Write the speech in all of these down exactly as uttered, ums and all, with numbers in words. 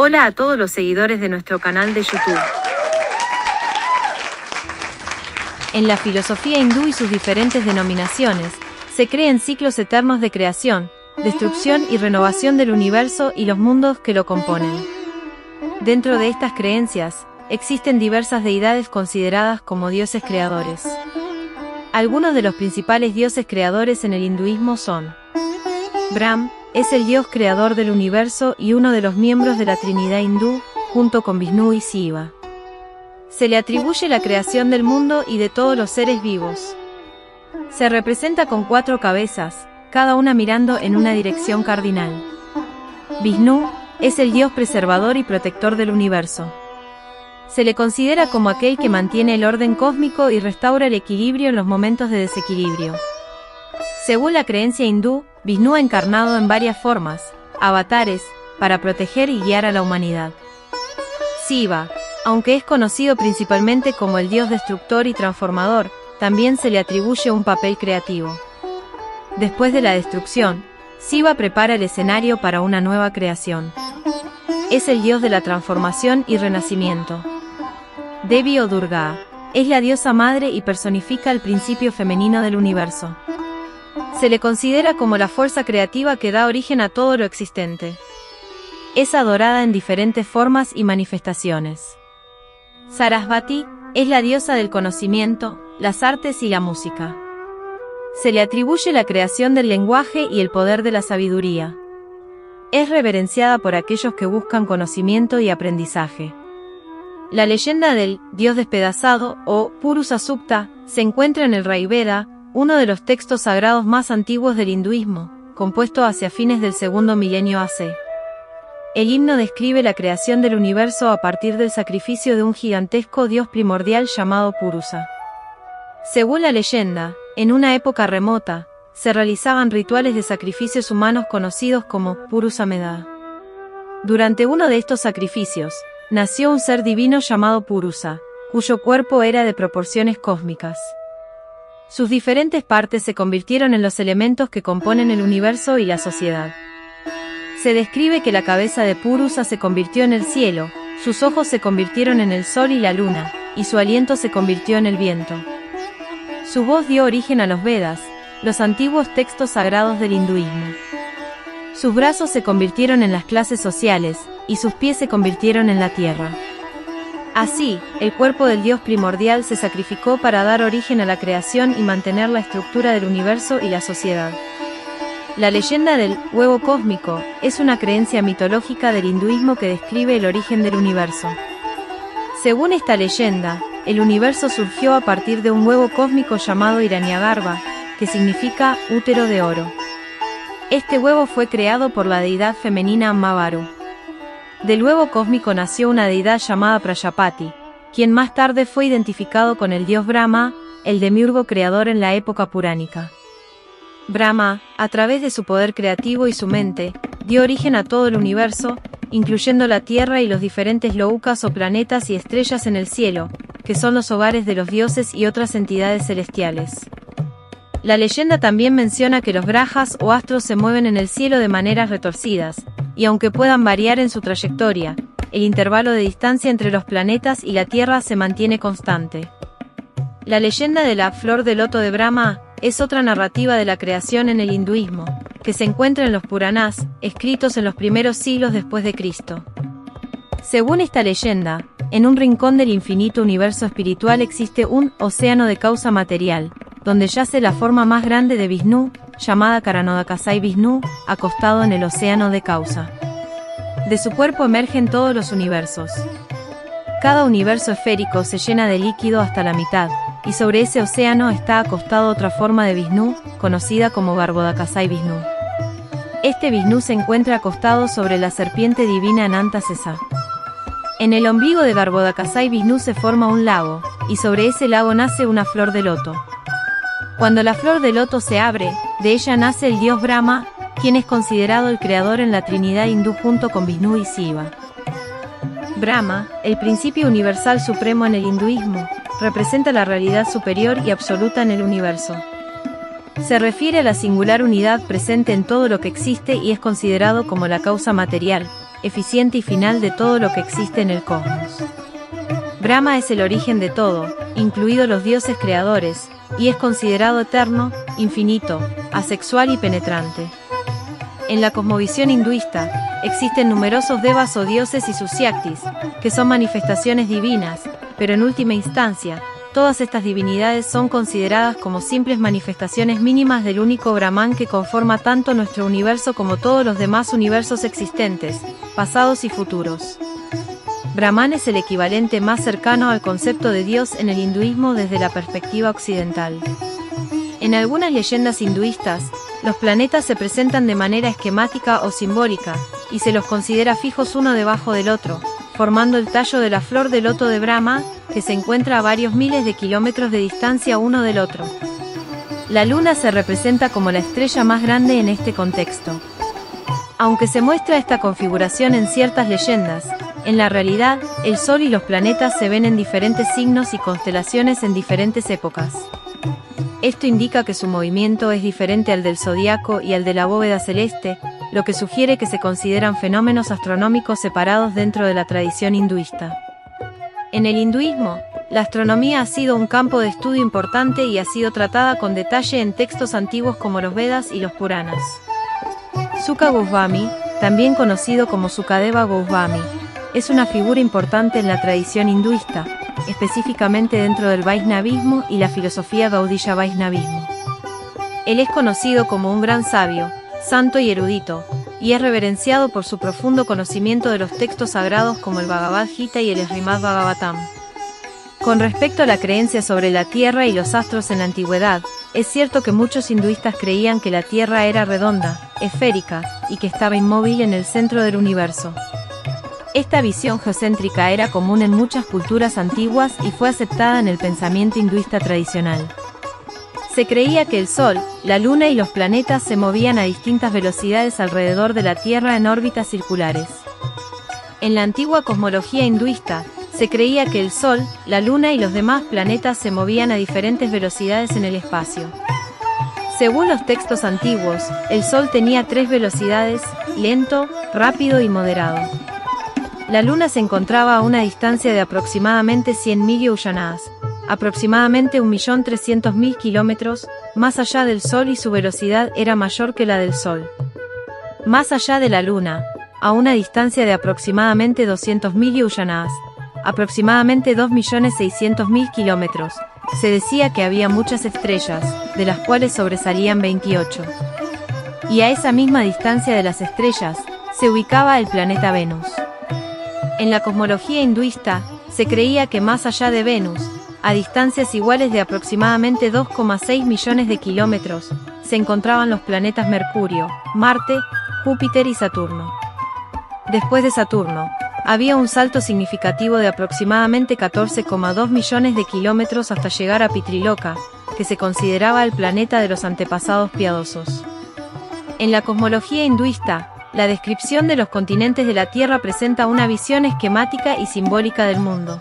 Hola a todos los seguidores de nuestro canal de YouTube. En la filosofía hindú y sus diferentes denominaciones, se creen ciclos eternos de creación, destrucción y renovación del universo y los mundos que lo componen. Dentro de estas creencias, existen diversas deidades consideradas como dioses creadores. Algunos de los principales dioses creadores en el hinduismo son: Brahm es el dios creador del universo y uno de los miembros de la Trinidad hindú, junto con Vishnu y Shiva. Se le atribuye la creación del mundo y de todos los seres vivos. Se representa con cuatro cabezas, cada una mirando en una dirección cardinal. Vishnu es el dios preservador y protector del universo. Se le considera como aquel que mantiene el orden cósmico y restaura el equilibrio en los momentos de desequilibrio. Según la creencia hindú, Vishnu ha encarnado en varias formas, avatares, para proteger y guiar a la humanidad. Shiva, aunque es conocido principalmente como el dios destructor y transformador, también se le atribuye un papel creativo. Después de la destrucción, Shiva prepara el escenario para una nueva creación. Es el dios de la transformación y renacimiento. Devi o Durga es la diosa madre y personifica el principio femenino del universo. Se le considera como la fuerza creativa que da origen a todo lo existente. Es adorada en diferentes formas y manifestaciones. Sarasvati es la diosa del conocimiento, las artes y la música. Se le atribuye la creación del lenguaje y el poder de la sabiduría. Es reverenciada por aquellos que buscan conocimiento y aprendizaje. La leyenda del dios despedazado, o Purusa Sukta, se encuentra en el Rigveda, uno de los textos sagrados más antiguos del hinduismo, compuesto hacia fines del segundo milenio A C. El himno describe la creación del universo a partir del sacrificio de un gigantesco dios primordial llamado Purusa. Según la leyenda, en una época remota, se realizaban rituales de sacrificios humanos conocidos como Purusa Meda. Durante uno de estos sacrificios, nació un ser divino llamado Purusa, cuyo cuerpo era de proporciones cósmicas. Sus diferentes partes se convirtieron en los elementos que componen el universo y la sociedad. Se describe que la cabeza de Purusa se convirtió en el cielo, sus ojos se convirtieron en el sol y la luna, y su aliento se convirtió en el viento. Su voz dio origen a los Vedas, los antiguos textos sagrados del hinduismo. Sus brazos se convirtieron en las clases sociales, y sus pies se convirtieron en la tierra. Así, el cuerpo del dios primordial se sacrificó para dar origen a la creación y mantener la estructura del universo y la sociedad. La leyenda del huevo cósmico es una creencia mitológica del hinduismo que describe el origen del universo. Según esta leyenda, el universo surgió a partir de un huevo cósmico llamado Hiranyagarbha, que significa útero de oro. Este huevo fue creado por la deidad femenina Mavaru. Del huevo cósmico nació una deidad llamada Prayapati, quien más tarde fue identificado con el dios Brahma, el demiurgo creador en la época puránica. Brahma, a través de su poder creativo y su mente, dio origen a todo el universo, incluyendo la Tierra y los diferentes loukas o planetas y estrellas en el cielo, que son los hogares de los dioses y otras entidades celestiales. La leyenda también menciona que los grajas o astros se mueven en el cielo de maneras retorcidas, y aunque puedan variar en su trayectoria, el intervalo de distancia entre los planetas y la Tierra se mantiene constante. La leyenda de la flor de loto de Brahma es otra narrativa de la creación en el hinduismo, que se encuentra en los Puranas, escritos en los primeros siglos después de Cristo. Según esta leyenda, en un rincón del infinito universo espiritual existe un océano de causa material, donde yace la forma más grande de Vishnu, llamada Karanodakasai Vishnu, acostado en el océano de causa. De su cuerpo emergen todos los universos. Cada universo esférico se llena de líquido hasta la mitad, y sobre ese océano está acostado otra forma de Vishnu, conocida como Garbhodakasai Vishnu. Este Vishnu se encuentra acostado sobre la serpiente divina Anantasesa. En el ombligo de Garbhodakasai Vishnu se forma un lago, y sobre ese lago nace una flor de loto. Cuando la flor de loto se abre, de ella nace el dios Brahma, quien es considerado el creador en la Trinidad hindú junto con Vishnu y Shiva. Brahma, el principio universal supremo en el hinduismo, representa la realidad superior y absoluta en el universo. Se refiere a la singular unidad presente en todo lo que existe y es considerado como la causa material, eficiente y final de todo lo que existe en el cosmos. Brahma es el origen de todo, incluidos los dioses creadores, y es considerado eterno, infinito, asexual y penetrante. En la cosmovisión hinduista, existen numerosos devas o dioses y sus shaktis, que son manifestaciones divinas, pero en última instancia, todas estas divinidades son consideradas como simples manifestaciones mínimas del único Brahman que conforma tanto nuestro universo como todos los demás universos existentes, pasados y futuros. Brahman es el equivalente más cercano al concepto de Dios en el hinduismo desde la perspectiva occidental. En algunas leyendas hinduistas, los planetas se presentan de manera esquemática o simbólica, y se los considera fijos uno debajo del otro, formando el tallo de la flor de loto de Brahma, que se encuentra a varios miles de kilómetros de distancia uno del otro. La luna se representa como la estrella más grande en este contexto. Aunque se muestra esta configuración en ciertas leyendas, en la realidad, el Sol y los planetas se ven en diferentes signos y constelaciones en diferentes épocas. Esto indica que su movimiento es diferente al del zodiaco y al de la bóveda celeste, lo que sugiere que se consideran fenómenos astronómicos separados dentro de la tradición hinduista. En el hinduismo, la astronomía ha sido un campo de estudio importante y ha sido tratada con detalle en textos antiguos como los Vedas y los Puranas. Sukha Goswami, también conocido como Sukadeva Goswami, es una figura importante en la tradición hinduista, específicamente dentro del Vaishnavismo y la filosofía Gaudiya Vaishnavismo. Él es conocido como un gran sabio, santo y erudito, y es reverenciado por su profundo conocimiento de los textos sagrados como el Bhagavad Gita y el Srimad Bhagavatam. Con respecto a la creencia sobre la Tierra y los astros en la antigüedad, es cierto que muchos hinduistas creían que la Tierra era redonda, esférica, y que estaba inmóvil en el centro del universo. Esta visión geocéntrica era común en muchas culturas antiguas y fue aceptada en el pensamiento hinduista tradicional. Se creía que el Sol, la Luna y los planetas se movían a distintas velocidades alrededor de la Tierra en órbitas circulares. En la antigua cosmología hinduista, se creía que el Sol, la Luna y los demás planetas se movían a diferentes velocidades en el espacio. Según los textos antiguos, el Sol tenía tres velocidades: lento, rápido y moderado. La Luna se encontraba a una distancia de aproximadamente cien mil yojanas, aproximadamente un millón trescientos mil kilómetros, más allá del Sol y su velocidad era mayor que la del Sol. Más allá de la Luna, a una distancia de aproximadamente doscientos mil yojanas, aproximadamente dos millones seiscientos mil kilómetros, se decía que había muchas estrellas, de las cuales sobresalían veintiocho. Y a esa misma distancia de las estrellas, se ubicaba el planeta Venus. En la cosmología hinduista, se creía que más allá de Venus, a distancias iguales de aproximadamente dos coma seis millones de kilómetros, se encontraban los planetas Mercurio, Marte, Júpiter y Saturno. Después de Saturno, había un salto significativo de aproximadamente catorce coma dos millones de kilómetros hasta llegar a Pitriloka, que se consideraba el planeta de los antepasados piadosos. En la cosmología hinduista, la descripción de los continentes de la Tierra presenta una visión esquemática y simbólica del mundo.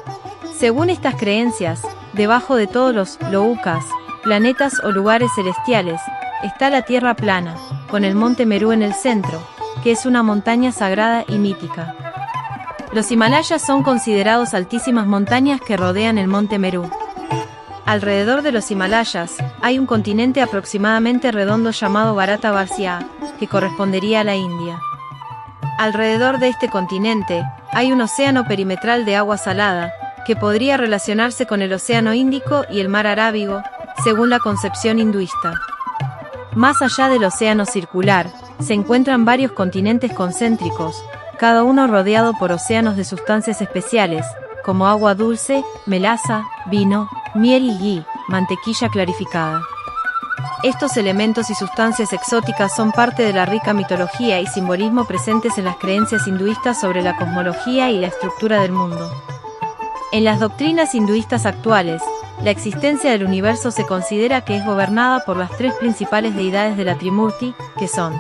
Según estas creencias, debajo de todos los loukas, planetas o lugares celestiales, está la Tierra plana, con el monte Meru en el centro, que es una montaña sagrada y mítica. Los Himalayas son considerados altísimas montañas que rodean el monte Meru. Alrededor de los Himalayas, hay un continente aproximadamente redondo llamado Bharatavarsha, que correspondería a la India. Alrededor de este continente, hay un océano perimetral de agua salada, que podría relacionarse con el Océano Índico y el Mar Arábigo, según la concepción hinduista. Más allá del océano circular, se encuentran varios continentes concéntricos, cada uno rodeado por océanos de sustancias especiales, como agua dulce, melaza, vino, miel y ghee, mantequilla clarificada. Estos elementos y sustancias exóticas son parte de la rica mitología y simbolismo presentes en las creencias hinduistas sobre la cosmología y la estructura del mundo. En las doctrinas hinduistas actuales, la existencia del universo se considera que es gobernada por las tres principales deidades de la Trimurti, que son: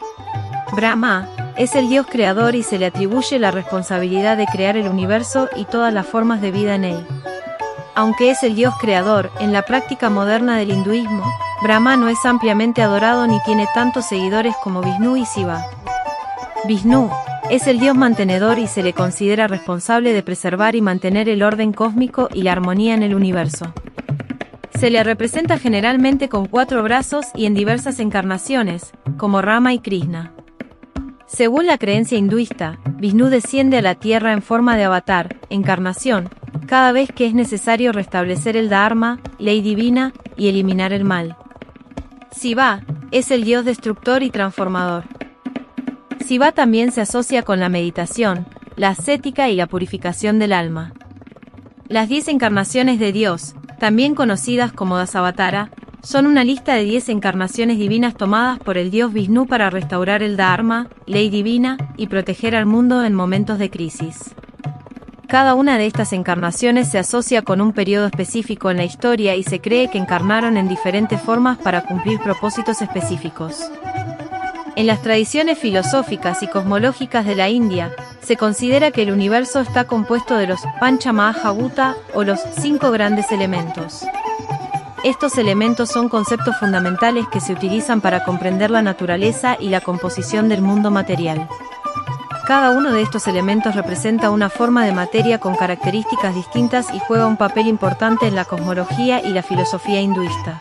Brahma es el Dios creador y se le atribuye la responsabilidad de crear el universo y todas las formas de vida en él. Aunque es el Dios creador, en la práctica moderna del hinduismo, Brahma no es ampliamente adorado ni tiene tantos seguidores como Vishnu y Shiva. Vishnu Es el dios mantenedor y se le considera responsable de preservar y mantener el orden cósmico y la armonía en el universo. Se le representa generalmente con cuatro brazos y en diversas encarnaciones, como Rama y Krishna. Según la creencia hinduista, Vishnu desciende a la tierra en forma de avatar, encarnación, cada vez que es necesario restablecer el Dharma, ley divina, y eliminar el mal. Shiva es el dios destructor y transformador. Shiva también se asocia con la meditación, la ascética y la purificación del alma. Las diez encarnaciones de Dios, también conocidas como Dasavatara, son una lista de diez encarnaciones divinas tomadas por el dios Vishnu para restaurar el Dharma, ley divina, y proteger al mundo en momentos de crisis. Cada una de estas encarnaciones se asocia con un periodo específico en la historia y se cree que encarnaron en diferentes formas para cumplir propósitos específicos. En las tradiciones filosóficas y cosmológicas de la India, se considera que el universo está compuesto de los Pancha Mahabhuta o los cinco grandes elementos. Estos elementos son conceptos fundamentales que se utilizan para comprender la naturaleza y la composición del mundo material. Cada uno de estos elementos representa una forma de materia con características distintas y juega un papel importante en la cosmología y la filosofía hinduista.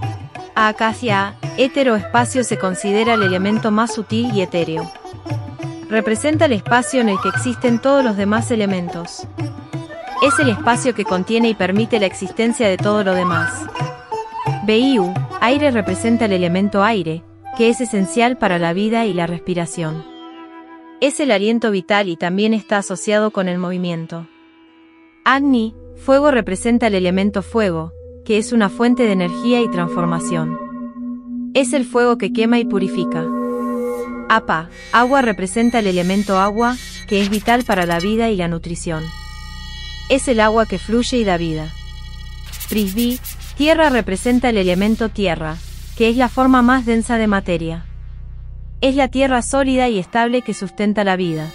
Akasya, étero-espacio, se considera el elemento más sutil y etéreo. Representa el espacio en el que existen todos los demás elementos. Es el espacio que contiene y permite la existencia de todo lo demás. Vayu, aire, representa el elemento aire, que es esencial para la vida y la respiración. Es el aliento vital y también está asociado con el movimiento. Agni, fuego, representa el elemento fuego, que es una fuente de energía y transformación. Es el fuego que quema y purifica. Apa, agua, representa el elemento agua, que es vital para la vida y la nutrición. Es el agua que fluye y da vida. Prithvi, tierra, representa el elemento tierra, que es la forma más densa de materia. Es la tierra sólida y estable que sustenta la vida.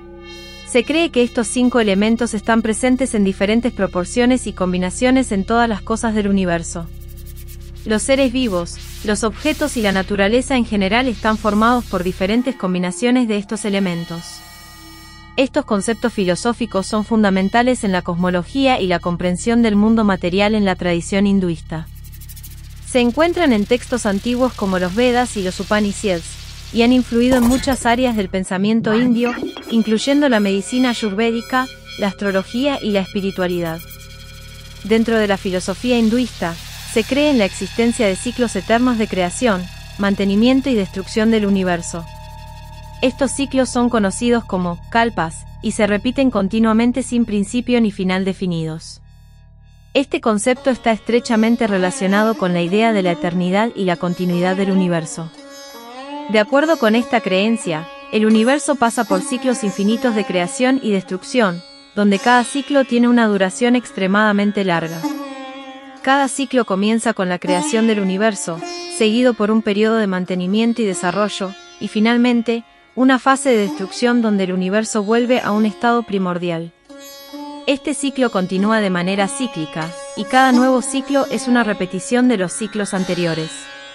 Se cree que estos cinco elementos están presentes en diferentes proporciones y combinaciones en todas las cosas del universo. Los seres vivos, los objetos y la naturaleza en general están formados por diferentes combinaciones de estos elementos. Estos conceptos filosóficos son fundamentales en la cosmología y la comprensión del mundo material en la tradición hinduista. Se encuentran en textos antiguos como los Vedas y los Upanishads, y han influido en muchas áreas del pensamiento indio, incluyendo la medicina ayurvédica, la astrología y la espiritualidad. Dentro de la filosofía hinduista, se cree en la existencia de ciclos eternos de creación, mantenimiento y destrucción del universo. Estos ciclos son conocidos como kalpas, y se repiten continuamente sin principio ni final definidos. Este concepto está estrechamente relacionado con la idea de la eternidad y la continuidad del universo. De acuerdo con esta creencia, el universo pasa por ciclos infinitos de creación y destrucción, donde cada ciclo tiene una duración extremadamente larga. Cada ciclo comienza con la creación del universo, seguido por un periodo de mantenimiento y desarrollo, y finalmente, una fase de destrucción donde el universo vuelve a un estado primordial. Este ciclo continúa de manera cíclica, y cada nuevo ciclo es una repetición de los ciclos anteriores.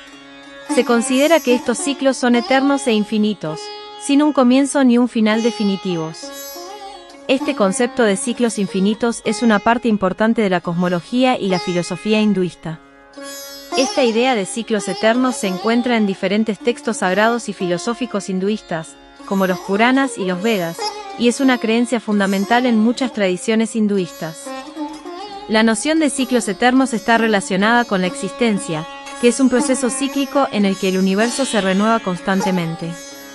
Se considera que estos ciclos son eternos e infinitos, sin un comienzo ni un final definitivos. Este concepto de ciclos infinitos es una parte importante de la cosmología y la filosofía hinduista. Esta idea de ciclos eternos se encuentra en diferentes textos sagrados y filosóficos hinduistas, como los Puranas y los Vedas, y es una creencia fundamental en muchas tradiciones hinduistas. La noción de ciclos eternos está relacionada con la existencia, que es un proceso cíclico en el que el universo se renueva constantemente.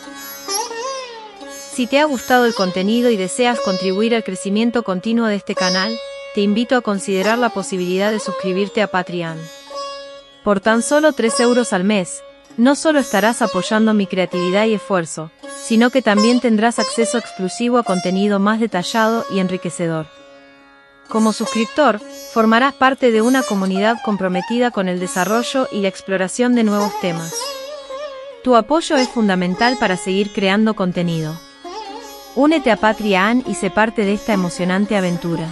Si te ha gustado el contenido y deseas contribuir al crecimiento continuo de este canal, te invito a considerar la posibilidad de suscribirte a Patreon. Por tan solo tres euros al mes, no solo estarás apoyando mi creatividad y esfuerzo, sino que también tendrás acceso exclusivo a contenido más detallado y enriquecedor. Como suscriptor, formarás parte de una comunidad comprometida con el desarrollo y la exploración de nuevos temas. Tu apoyo es fundamental para seguir creando contenido. Únete a Patreon y sé parte de esta emocionante aventura.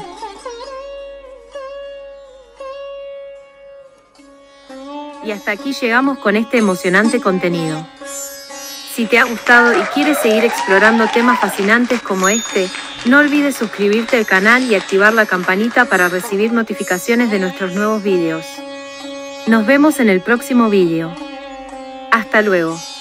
Y hasta aquí llegamos con este emocionante contenido. Si te ha gustado y quieres seguir explorando temas fascinantes como este, no olvides suscribirte al canal y activar la campanita para recibir notificaciones de nuestros nuevos vídeos. Nos vemos en el próximo vídeo. Hasta luego.